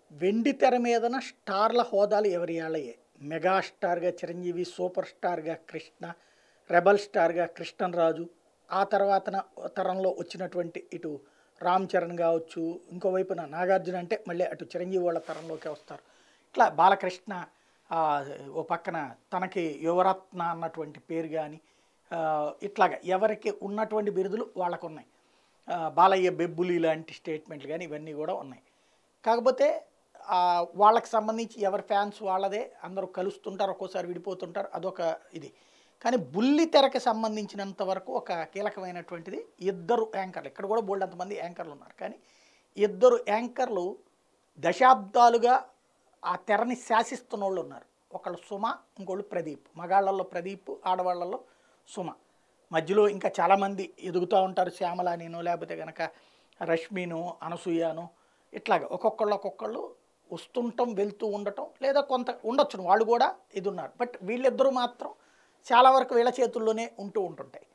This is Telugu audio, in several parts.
వెండి తెర మీదన స్టార్ల హోదాలు ఎవరియాళ్ళయే. మెగాస్టార్గా చిరంజీవి, సూపర్ స్టార్గా కృష్ణ, రెబల్ స్టార్గా కృష్ణరాజు, ఆ తర్వాతన తరంలో వచ్చినటువంటి ఇటు రామ్ చరణ్ కావచ్చు, ఇంకోవైపున నాగార్జున అంటే మళ్ళీ అటు చిరంజీవి వాళ్ళ తరంలోకి వస్తారు. ఇట్లా బాలకృష్ణ ఓ పక్కన తనకి యువరత్న అన్నటువంటి పేరు కానీ ఇట్లాగా ఎవరికి ఉన్నటువంటి బిరుదులు వాళ్ళకు ఉన్నాయి. బాలయ్య బెబ్బులి లాంటి స్టేట్మెంట్లు కానీ ఇవన్నీ కూడా ఉన్నాయి. కాకపోతే వాళ్ళకి సంబంధించి ఎవరి ఫ్యాన్స్ వాళ్ళదే, అందరూ కలుస్తుంటారు, ఒక్కోసారి విడిపోతుంటారు, అదొక ఇది. కానీ బుల్లి తెరకి సంబంధించినంత వరకు ఒక కీలకమైనటువంటిది ఇద్దరు యాంకర్లు. ఇక్కడ కూడా బోల్డ్ అంతమంది యాంకర్లు ఉన్నారు, కానీ ఇద్దరు యాంకర్లు దశాబ్దాలుగా ఆ తెరని శాసిస్తున్న వాళ్ళు ఉన్నారు. ఒకళ్ళు సుమ, ఇంకోళ్ళు ప్రదీప్. మగాళ్ళల్లో ప్రదీప్, ఆడవాళ్లలో సుమ. మధ్యలో ఇంకా చాలామంది ఎదుగుతూ ఉంటారు, శ్యామలానినో లేకపోతే కనుక రష్మిను, అనసూయను, ఇట్లాగా ఒక్కొక్కళ్ళు వస్తుండటం, వెళ్తూ ఉండటం, లేదా కొంత ఉండొచ్చును వాళ్ళు కూడా ఇది ఉన్నారు. బట్ వీళ్ళిద్దరూ మాత్రం చాలా వరకు వీళ్ళ చేతుల్లోనే ఉంటుంటాయి.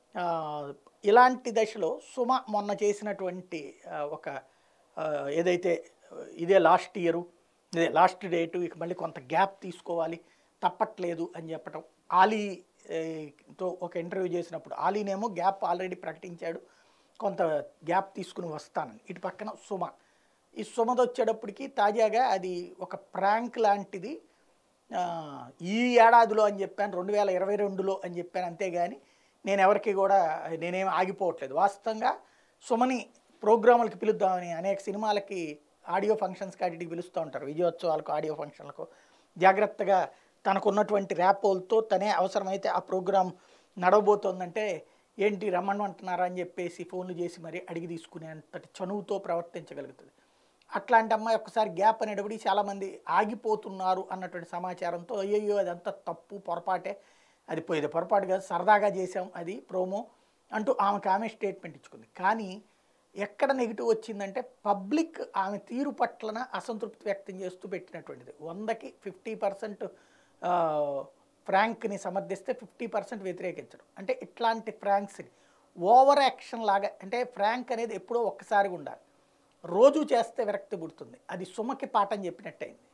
ఇలాంటి దశలో సుమ మొన్న చేసినటువంటి ఒక ఏదైతే ఇదే లాస్ట్ ఇయరు, ఇదే లాస్ట్ డేటు, ఇక మళ్ళీ కొంత గ్యాప్ తీసుకోవాలి, తప్పట్లేదు అని చెప్పటం. ఆలీతో ఒక ఇంటర్వ్యూ చేసినప్పుడు ఆలీనేమో గ్యాప్ ఆల్రెడీ ప్రకటించాడు, కొంత గ్యాప్ తీసుకుని వస్తానని. ఇటు పక్కన సుమ, ఈ సుమది వచ్చేటప్పటికి తాజాగా అది ఒక ప్రాంక్ లాంటిది. ఈ ఏడాదిలో అని చెప్పాను, 2022లో అని చెప్పాను, అంతేగాని నేను ఎవరికి కూడా నేనేం ఆగిపోవట్లేదు. వాస్తవంగా సుమని ప్రోగ్రాములకి పిలుద్దామని అనేక సినిమాలకి ఆడియో ఫంక్షన్స్ కాటికి పిలుస్తూ ఉంటారు, విజయోత్సవాలకు, ఆడియో ఫంక్షన్లకు. జాగ్రత్తగా తనకున్నటువంటి ర్యాపోల్తో తనే అవసరమైతే ఆ ప్రోగ్రాం నడవబోతోందంటే ఏంటి రమ్మమంటున్నారా అని చెప్పేసి ఫోన్లు చేసి మరీ అడిగి తీసుకునేంతటి చనువుతో ప్రవర్తించగలుగుతుంది. అట్లాంటి అమ్మాయి ఒక్కసారి గ్యాప్ అనేటప్పుడు చాలామంది ఆగిపోతున్నారు అన్నటువంటి సమాచారంతో అయ్యయ్యో అదంతా తప్పు, పొరపాటే, అది పోయేది పొరపాటు కాదు, సరదాగా చేసాం అది ప్రోమో అంటూ ఆమె స్టేట్మెంట్ ఇచ్చుకుంది. కానీ ఎక్కడ నెగిటివ్ వచ్చిందంటే పబ్లిక్ ఆమె తీరు పట్లన అసంతృప్తి వ్యక్తం చేస్తూ పెట్టినటువంటిది. 100కి 50% ఫ్రాంక్ని సమర్థిస్తే 50% వ్యతిరేకించడం. అంటే ఇట్లాంటి ఫ్రాంక్స్ని ఓవర్ యాక్షన్ లాగా, అంటే ఫ్రాంక్ అనేది ఎప్పుడో ఒక్కసారిగా ఉండాలి, రోజు చేస్తే విరక్తి పుడుతుంది. అది సుమకి పాఠం చెప్పినట్టయింది.